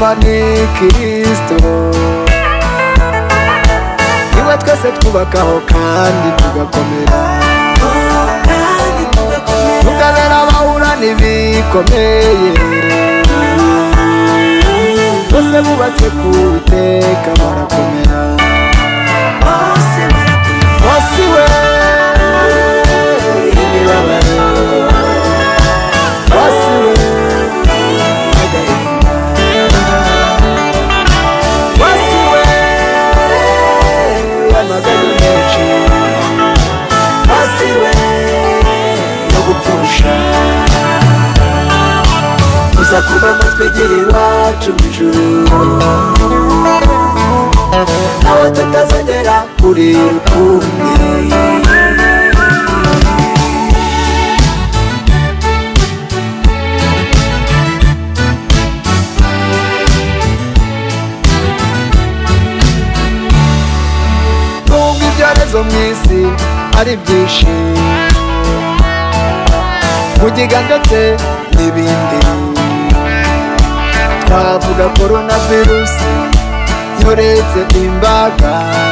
nyuma ni Kristo, niwe twese twubakaho kandi tugakomera, tukabera abahura n'ibikomeye, bose bubatse ku Uwiteka barakomera, bose we imibabaro, bose we agahinda, bose we amaganya menshi, bose we no gupfusha, uza kuba twegera iwacu mu ijuru, aho tutazongera kurira ukundi. Nubwo ibyorezo mu isi ari byinshi, mugiga ndetse n'ibindi, twavuga coronavirus yoretse imbaga,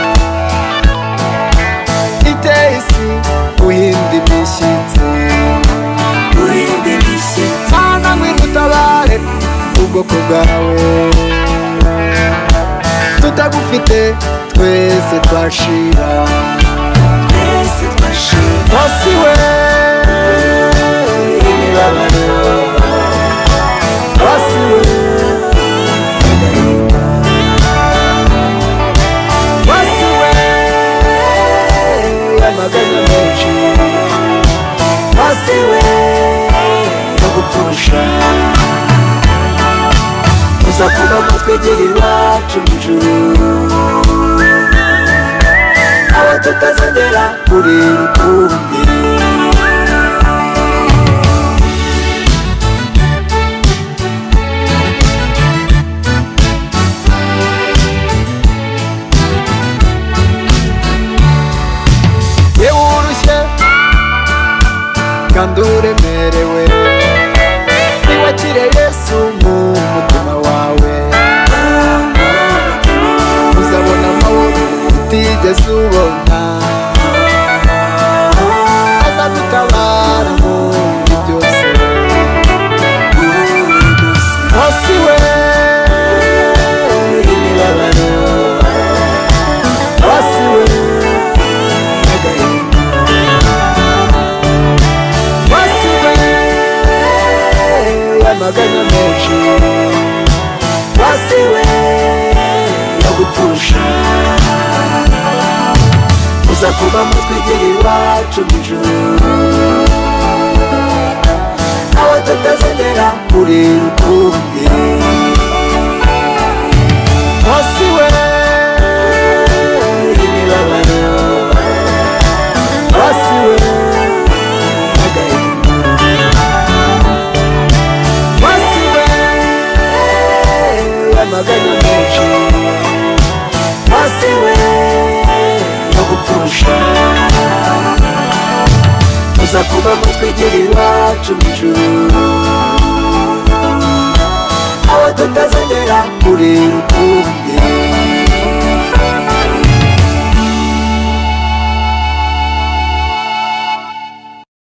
iteye isi guhinda imishyitsi, mana ngwino utabare ubwoko bwawe, tutagufite twese twashira, bose we imibabaro, bose we amaganya menshi, bose we no gupfusha, uza kuba twegera iwacu mu ijuru, aho tutazongera kurira ukundi. Kandi uremerewe niwakire Yesu mu mutima wawe, uzabona amahoro utigeze ubona, azagutabara muri byose, bose we imibabaro, bose we agahinda, amaganya menshi, bose we no gupfusha, uza kuba twegera iwacu mu ijuru, aho tutazongera kurira ukundi. Bose we imibabaro, bose we amaganya menshi, bose we no gupfusha, uza kuba twegera iwacu mu ijuru, aho tutazongera kurira ukundi.